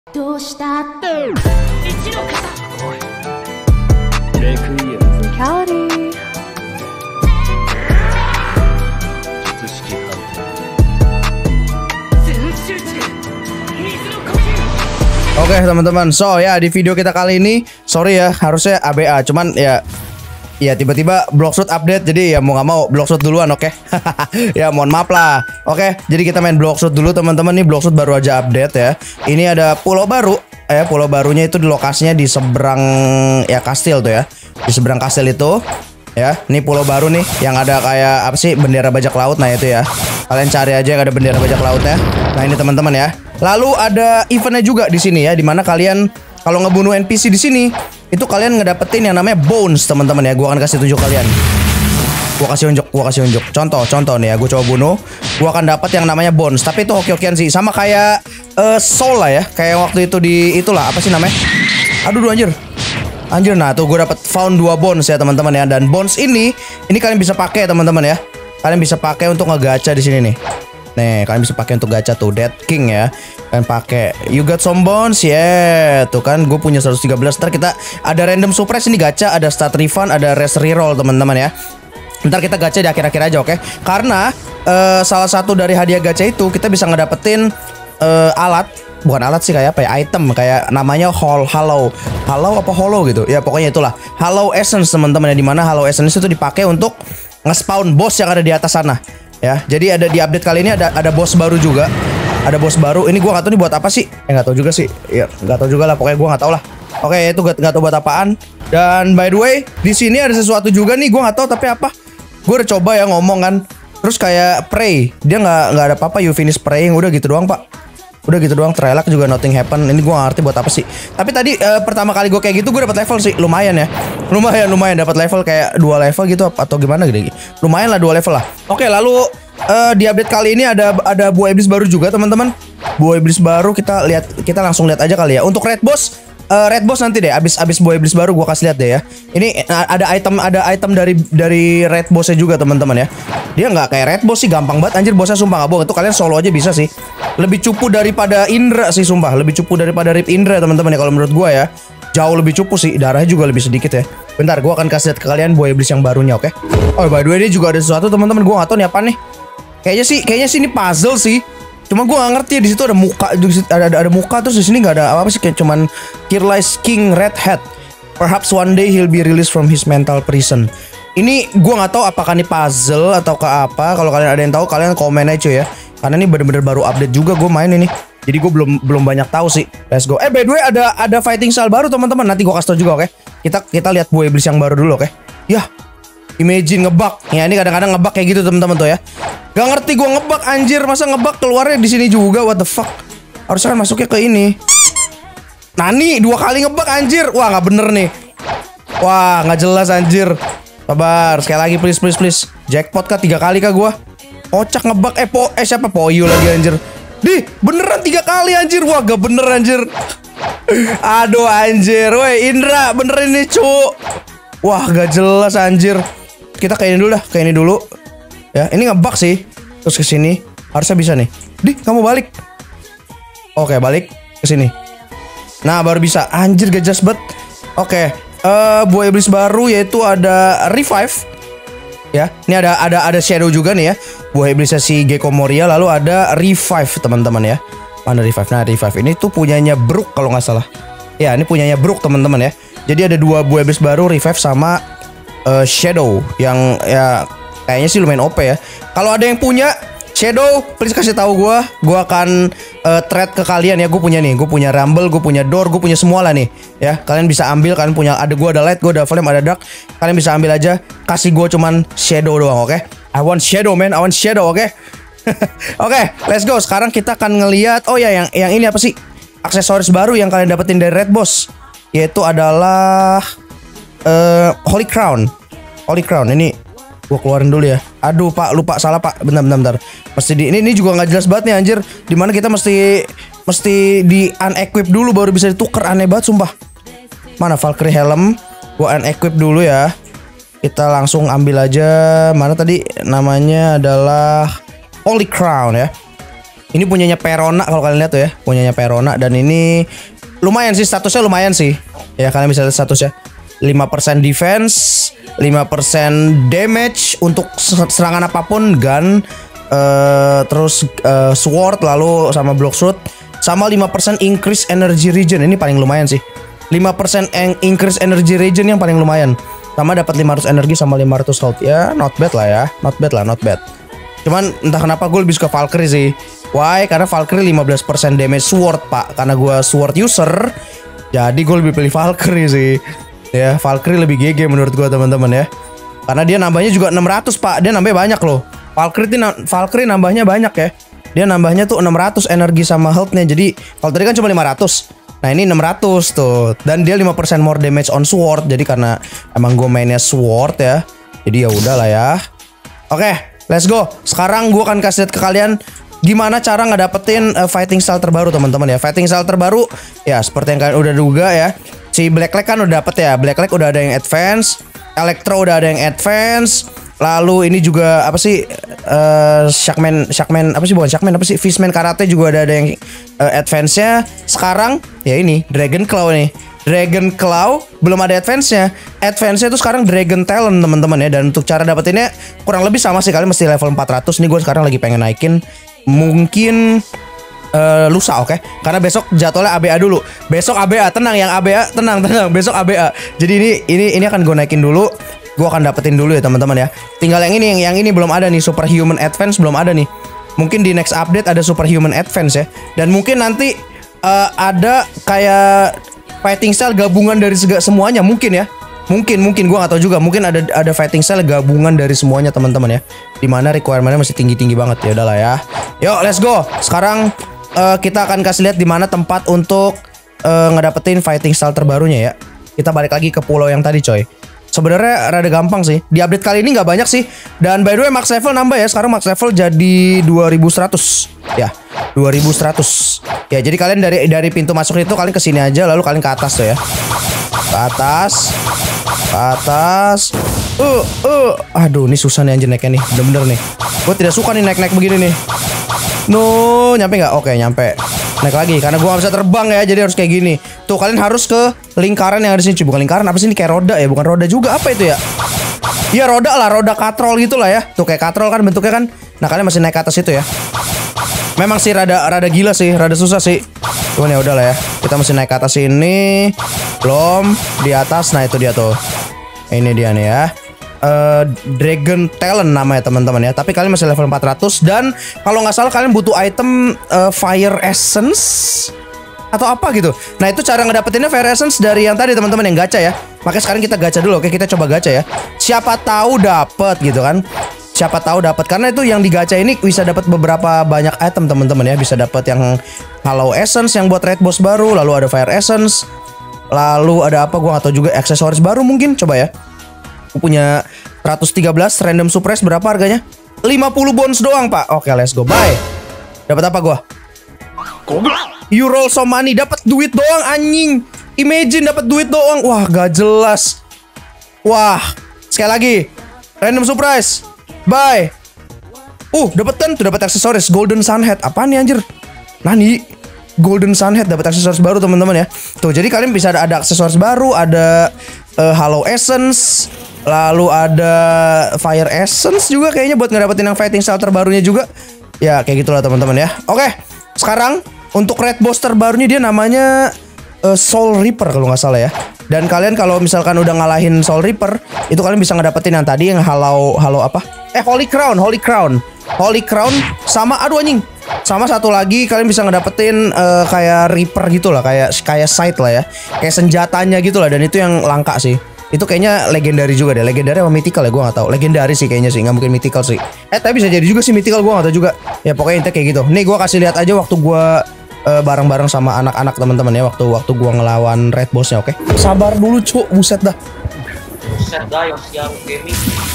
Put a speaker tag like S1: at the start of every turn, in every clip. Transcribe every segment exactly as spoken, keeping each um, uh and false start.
S1: どうしたって。一の型。
S2: レクイエム。
S1: Cowdy。
S2: 術式判定。
S1: 全集中。水の呼吸。
S3: Oke teman-teman, so ya di video kita kali ini, sorry ya harusnya A B A, cuman ya ya tiba-tiba Bloxroot update, jadi ya mau nggak mau Bloxroot duluan, oke? Okay? Ya mohon maaf lah. Oke, okay, jadi kita main Bloxroot dulu teman-teman. Nih Bloxroot baru aja update ya. Ini ada pulau baru, ya pulau barunya itu di lokasinya di seberang ya kastil tuh ya, di seberang kastil itu. Ya, ini pulau baru nih yang ada kayak apa sih, bendera bajak laut. Nah itu ya, kalian cari aja yang ada bendera bajak lautnya. Nah ini teman-teman ya. Lalu ada eventnya juga di sini ya, dimana kalian kalau ngebunuh N P C di sini itu kalian ngedapetin yang namanya bones teman-teman ya. Gua akan kasih tunjuk kalian. Gua kasih unjuk, gua kasih unjuk. Contoh, contoh nih ya, gua coba bunuh, gua akan dapat yang namanya bones. Tapi itu hoki-hokian sih, sama kayak uh, soul lah ya, kayak waktu itu di itulah apa sih namanya? Aduh, aduh anjir. Anjir, nah tuh gue dapat found dua bones ya teman-teman ya. Dan bones ini, ini kalian bisa pakai teman-teman ya. Kalian bisa pakai untuk ngegacha di sini nih. Nih, kalian bisa pakai untuk gacha tuh Dead King ya. Kalian pakai. You got some bones ya. Yeah. Tuh kan, gue punya seratus tiga belas. Ntar kita ada random suppress ini gacha, ada start refund, ada rest reroll teman-teman ya. Ntar kita gacha di akhir-akhir aja, oke? Okay? Karena uh, salah satu dari hadiah gacha itu kita bisa ngedapetin uh, alat. Bukan alat sih, kayak apa ya, item, kayak namanya Hall Hollow Hollow apa Hollow gitu ya, pokoknya itulah Hollow Essence teman-teman ya, dimana Hollow Essence itu dipakai untuk nge-spawn boss yang ada di atas sana ya. Jadi ada di update kali ini ada ada boss baru juga, ada boss baru. Ini gua nggak tahu nih buat apa sih, eh nggak tahu juga sih ya, nggak tahu juga lah, pokoknya gua nggak tahu lah. Oke, itu nggak tahu buat apaan. Dan by the way, di sini ada sesuatu juga nih, gua nggak tahu tapi apa. Gua udah coba ya ngomong kan, terus kayak pray, dia nggak nggak ada apa-apa, you finish praying, udah gitu doang pak. Udah gitu doang, terelak juga nothing happen. Ini gue gak ngerti buat apa sih. Tapi tadi uh, pertama kali gue kayak gitu gue dapat level sih, lumayan ya. Lumayan lumayan dapat level kayak dua level gitu atau gimana gitu. Lumayan lah dua level lah. Oke, lalu uh, di update kali ini ada ada buah iblis baru juga teman-teman. Buah iblis baru, kita lihat, kita langsung lihat aja kali ya. Untuk red boss, uh, red boss nanti deh. Abis abis buah iblis baru gue kasih lihat deh ya. Ini uh, ada item ada item dari dari red bossnya juga teman-teman ya. Dia nggak kayak red boss sih, gampang banget anjir bosnya, sumpah nggak bohong. Itu kalian solo aja bisa sih. Lebih cupu daripada Indra sih sumpah, lebih cupu daripada Rip Indra teman-teman ya kalau menurut gua ya. Jauh lebih cupu sih, darahnya juga lebih sedikit ya. Bentar, gua akan kasih lihat ke kalian buah iblis yang barunya, oke? Okay? Oh, by the way, ini juga ada sesuatu teman-teman, gua nggak tahu nih apa nih. Kayaknya sih, kayaknya sih ini puzzle sih. Cuma gua nggak ngerti ya, di situ ada muka, ada ada, ada muka, terus di sini nggak ada apa-apa sih, kayak cuman Kirli's King Red Hat. Perhaps one day he'll be released from his mental prison. Ini gua nggak tahu apakah ini puzzle atau ke apa. Kalau kalian ada yang tahu, kalian komen aja ya. Karena ini bener-bener baru update juga gue main ini. Jadi gue belum belum banyak tahu sih. Let's go. Eh by the way ada ada fighting style baru teman-teman. Nanti gue kasih tau juga, oke? Okay? Kita kita lihat buah iblis yang baru dulu, oke? Okay? Yah. Imagine ngebug. Ya ini kadang-kadang ngebug kayak gitu teman-teman tuh ya. Gak ngerti gue ngebug anjir, masa ngebug keluarnya di sini juga, what the fuck? Harusnya kan masuknya ke ini. Nani dua kali ngebug anjir. Wah, nggak bener nih. Wah, nggak jelas anjir. Sabar, sekali lagi please please please. Jackpot kah tiga kali kah gue? Kocak ngebug, eh po, eh siapa Poyo lagi anjir. Di, beneran tiga kali anjir. Wah gak bener anjir. Aduh anjir. Woi Indra, bener ini cu. Wah gak jelas anjir. Kita kayak ini dulu dah, kayak ini dulu. Ya, ini ngebug sih. Terus ke sini, harusnya bisa nih. Di, kamu balik. Oke, balik ke sini. Nah, baru bisa. Anjir gak jelas banget. Oke, uh, buah iblis baru yaitu ada revive. Ya, ini ada ada ada shadow juga nih ya. Buah iblisnya si Gecko Moria, lalu ada revive teman-teman ya. Mana revive? Nah, revive ini tuh punyanya Brook kalau nggak salah. Ya, ini punyanya Brook teman-teman ya. Jadi ada dua buah iblis baru, revive sama uh, shadow yang ya kayaknya sih lumayan O P ya. Kalau ada yang punya shadow, please kasih tahu gue. Gue akan uh, trade ke kalian ya. Gue punya nih, gue punya rumble, gue punya door, gue punya semua lah nih. Ya, kalian bisa ambil. Kalian punya, ada gue ada light, gue ada flame, ada dark. Kalian bisa ambil aja. Kasih gue cuman shadow doang, oke? Okay? I want shadow man, I want shadow, oke? Okay? Oke, okay, let's go. Sekarang kita akan ngelihat. Oh ya, yang yang ini apa sih? Aksesoris baru yang kalian dapetin dari Red Boss, yaitu adalah uh, Holy Crown. Holy Crown ini gua keluarin dulu ya. Aduh pak, lupa, salah pak. Bentar bentar bentar. Mesti di ini ini juga nggak jelas banget nih anjir. Dimana kita mesti mesti di unequip dulu baru bisa ditukar, aneh banget sumpah. Mana Valkyrie helm? Gua unequip dulu ya. Kita langsung ambil aja. Mana tadi namanya adalah Holy Crown ya. Ini punyanya Perona kalau kalian lihat tuh ya, punyanya Perona dan ini lumayan sih statusnya lumayan sih. Ya kalian bisa lihat statusnya. lima persen defense, lima persen damage untuk serangan apapun, gun, uh, terus uh, sword lalu sama block shoot, sama lima persen increase energy regen. Ini paling lumayan sih. lima persen increase energy regen yang paling lumayan. Sama dapat lima ratus energi sama lima ratus health. Ya, not bad lah ya. Not bad lah, not bad. Cuman entah kenapa gue lebih suka Valkyrie sih. Why? Karena Valkyrie lima belas persen damage sword, Pak. Karena gue sword user, jadi gue lebih pilih Valkyrie sih. Ya, Valkyrie lebih G G menurut gue teman-teman ya. Karena dia nambahnya juga enam ratus, Pak. Dia nambahnya banyak loh. Valkyrie itu Valkyrie nambahnya banyak ya. Dia nambahnya tuh enam ratus energi sama health-nya. Jadi kalau tadi kan cuma lima ratus. Nah, ini enam ratus tuh. Dan dia lima persen more damage on sword. Jadi karena emang gue mainnya sword ya. Jadi ya udahlah ya. Oke, let's go. Sekarang gue akan kasih lihat ke kalian gimana cara ngedapetin uh, fighting style terbaru teman-teman ya. Fighting style terbaru ya seperti yang kalian udah duga ya. Si Black Leg kan udah dapet ya. Black Leg udah ada yang advance, Electro udah ada yang advance. Lalu ini juga apa sih uh, Shackman Shackman apa sih bukan Shackman apa sih Fishman Karate juga ada ada yang uh, advance-nya. Sekarang ya ini Dragon Claw nih. Dragon Claw belum ada advance-nya. Advance-nya itu sekarang Dragon Talent teman-teman ya. Dan untuk cara dapetinnya kurang lebih sama sih, kalian mesti level empat ratus. Nih gue sekarang lagi pengen naikin mungkin Uh, lusa oke okay? Karena besok jadwalnya A B A dulu. Besok A B A, tenang yang A B A, tenang tenang. Besok A B A. Jadi ini ini ini akan gue naikin dulu. Gue akan dapetin dulu ya teman-teman ya. Tinggal yang ini yang, yang ini belum ada nih, Superhuman Advance belum ada nih. Mungkin di next update ada Superhuman Advance ya. Dan mungkin nanti uh, ada kayak fighting style gabungan dari sega, semuanya mungkin ya. Mungkin mungkin gue nggak tahu juga. Mungkin ada ada fighting style gabungan dari semuanya teman-teman ya. Dimana requirementnya masih tinggi-tinggi banget ya udahlah ya. Yuk let's go. Sekarang Uh, kita akan kasih lihat di mana tempat untuk uh, ngedapetin fighting style terbarunya ya. Kita balik lagi ke pulau yang tadi coy. Sebenarnya rada gampang sih. Di update kali ini nggak banyak sih. Dan by the way max level nambah ya. Sekarang max level jadi dua ribu seratus. Ya, dua ribu seratus. Ya, jadi kalian dari dari pintu masuk itu kalian kesini aja, lalu kalian ke atas tuh ya. Ke atas. Ke atas. Uh, uh. Aduh, ini susah nih anjir naiknya nih. Bener-bener nih. Gue tidak suka nih naik-naik begini nih. No, nyampe nggak? Oke, nyampe. Naik lagi karena gua nggak bisa terbang ya, jadi harus kayak gini. Tuh, kalian harus ke lingkaran yang ada di sini. Bukan lingkaran, apa sih ini kayak roda ya? Bukan roda juga, apa itu ya? Iya, roda lah, roda katrol gitu lah ya. Tuh kayak katrol kan bentuknya kan. Nah, kalian masih naik ke atas itu ya. Memang sih rada rada gila sih, rada susah sih. Cuman ya udah lah ya. Kita masih naik ke atas ini. Belum di atas. Nah, itu dia tuh. Ini dia nih ya. Uh, Dragon Talent namanya teman-teman ya. Tapi kalian masih level empat ratus. Dan kalau nggak salah kalian butuh item uh, Fire Essence atau apa gitu. Nah itu cara ngedapetinnya Fire Essence dari yang tadi teman-teman yang gacha ya. Makanya sekarang kita gacha dulu. Oke, kita coba gacha ya. Siapa tahu dapet gitu kan. Siapa tahu dapat. Karena itu yang digacha ini bisa dapat beberapa banyak item teman-teman ya. Bisa dapat yang Hollow Essence yang buat raid boss baru. Lalu ada Fire Essence. Lalu ada apa gua nggak tahu juga, aksesoris baru mungkin. Coba ya. Aku punya seratus tiga belas random suppress, berapa harganya? lima puluh bones doang, Pak. Oke, let's go. Bye. Dapat apa gua? You roll some money, dapat duit doang anjing. Imagine dapat duit doang. Wah, gak jelas. Wah, sekali lagi. Random surprise. Bye. Uh, dapetan tuh, dapat aksesoris Golden Sunhead. Apaan nih anjir? Nani? Golden Sunhead dapat aksesoris baru teman-teman ya. Tuh, jadi kalian bisa ada, ada aksesoris baru, ada uh, Hollow Essence. Lalu ada Fire Essence juga kayaknya buat ngedapetin yang fighting style terbarunya juga. Ya kayak gitulah teman-teman ya. Oke, sekarang untuk raid boss terbarunya dia namanya uh, Soul Reaper kalau nggak salah ya. Dan kalian kalau misalkan udah ngalahin Soul Reaper, itu kalian bisa ngedapetin yang tadi yang Hollow Hollow apa? Eh Holy Crown, Holy Crown. Holy Crown sama aduh anjing. Sama satu lagi kalian bisa ngedapetin uh, kayak Reaper gitu lah, kayak kayak sight lah ya. Kayak senjatanya gitu lah, dan itu yang langka sih. Itu kayaknya legendary juga deh. Legendary apa mythical ya, gue gak tahu. Legendary sih kayaknya sih, nggak mungkin mythical sih. Eh tapi bisa jadi juga sih mythical, gue gak tahu juga. Ya pokoknya intinya kayak gitu. Nih gue kasih lihat aja waktu gue uh, bareng-bareng sama anak-anak teman-teman ya, waktu waktu gue ngelawan raid bossnya. Oke, okay? Sabar dulu cuk, buset dah.
S4: Buset dah yang siang gaming.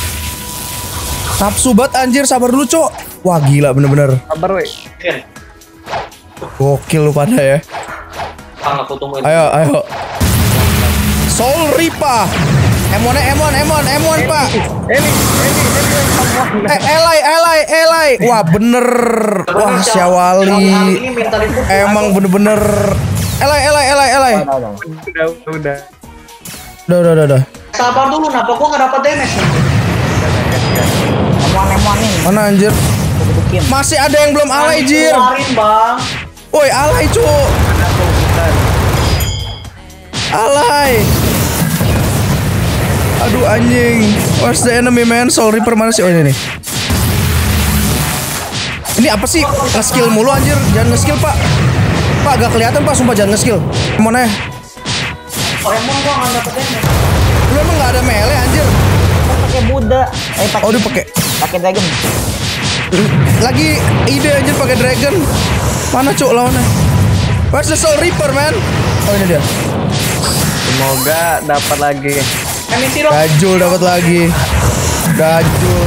S3: Nafsu banget anjir, sabar dulu cuk. Wah gila bener-bener.
S4: Sabar weh.
S3: Gokil lu pada ya.
S4: Kang aku tungguin.
S3: Ayo ayo. Soul Reaper. M one M one M one M one pak.
S5: Eli, Eli, Eli.
S3: Eh, Elai, Elai, Elai. Wah bener. Wah Syawali. Emang bener-bener. Elai, Elai, Elai, Elai.
S5: Udah, udah.
S3: Udah, udah, udah, udah.
S4: Sabar dulu, kenapa gua nggak dapat damage?
S6: Lemon-lemon nih.
S3: Mana anjir?
S6: Dudukin.
S3: Masih ada yang belum alay, Jir.
S4: Keluarin, Bang.
S3: Woi, alay, cu. Alay. Aduh anjing. Where's the enemy man? Soul Reaper mana sih? Oh ini nih. Ini apa sih? Nge-skill mulu anjir. Jangan nge-skill, Pak. Pak, gak kelihatan, Pak. Sumpah jangan nge-skill. Mana ya?
S4: Oh, emang gua nggak dapat damage.
S3: Lu emang gak ada melee anjir.
S6: Pakai Buddha. Eh pakai
S3: Oh, dia pakai
S6: pakai dragon.
S3: lagi ide anjir pakai dragon. Mana cuk lawannya? Where's the Soul Reaper, man? Oh ini dia.
S5: Semoga dapat lagi.
S4: Emisi dong.
S3: Gajul dapat lagi. Gajul.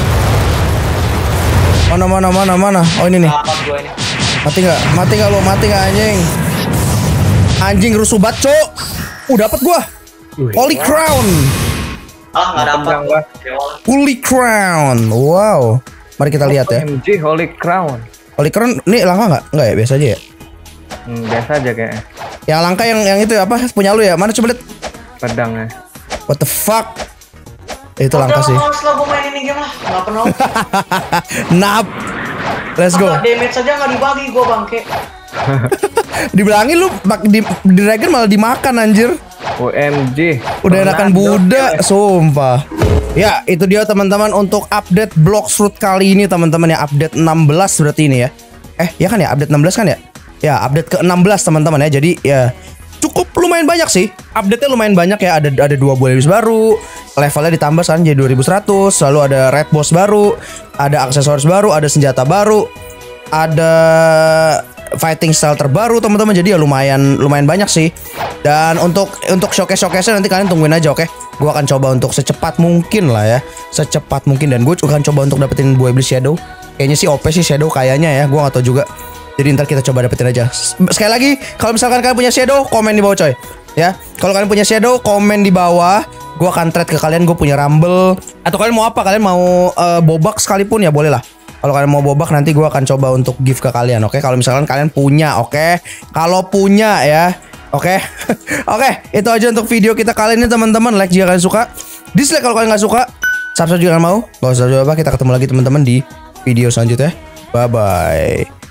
S3: Mana mana mana mana? Oh ini nih.
S4: Dapat gua ini.
S3: Mati nggak? Mati nggak lo? Mati nggak anjing? Anjing rusuh banget, cuk. Uh dapat gua. Holy Crown.
S4: Ah, nggak dapat.
S5: Bang,
S3: Holy Crown. Wow. Mari kita lihat ya.
S5: O M G Holy Crown.
S3: Holy Crown ini langka nggak? Nggak ya, biasa aja ya.
S5: Hmm, biasa aja kayaknya.
S3: Yang langka yang yang itu apa? Punya lu ya? Mana coba lihat.
S5: Pedangnya.
S3: What the fuck? Itu langka sih.
S4: Udah, males lah gua main ini game lah. Nggak pernah.
S3: Nap. Let's go.
S4: Damage saja nggak dibagi gua, bangke.
S3: Dibilangin lu bak- di, di Dragon malah dimakan anjir.
S5: O M G.
S3: Udah enakan Buddha, sumpah. Ya, itu dia teman-teman untuk update Bloxroot kali ini teman-teman ya, update enam belas berarti ini ya. Eh, ya kan ya, update enam belas kan ya? Ya, update ke enam belas teman-teman ya. Jadi ya cukup lumayan banyak sih. Update-nya lumayan banyak ya. Ada ada dua buah lebih baru. Levelnya ditambah sekarang jadi dua ribu seratus. Lalu ada red boss baru, ada aksesoris baru, ada senjata baru, ada fighting style terbaru teman-teman. Jadi ya lumayan lumayan banyak sih. Dan untuk untuk showcase showcase nanti kalian tungguin aja, oke? Gue akan coba untuk secepat mungkin lah ya, secepat mungkin. Dan gue juga akan coba untuk dapetin buah iblis shadow. Kayaknya sih O P sih shadow kayaknya ya. Gue gak tahu juga. Jadi ntar kita coba dapetin aja. Sekali lagi, kalau misalkan kalian punya shadow, komen di bawah coy. Ya, kalau kalian punya shadow, komen di bawah. Gue akan trade ke kalian. Gue punya rumble. Atau kalian mau apa? Kalian mau uh, bobak sekalipun ya boleh lah. Kalau kalian mau bobak nanti gue akan coba untuk give ke kalian, oke? Kalau misalkan kalian punya, oke? Kalau punya ya, oke? Oke, itu aja untuk video kita kali ini teman-teman. Like jika kalian suka, dislike kalau kalian nggak suka, subscribe jika kalian mau. Gak usah apa, kita ketemu lagi teman-teman di video selanjutnya. Bye bye.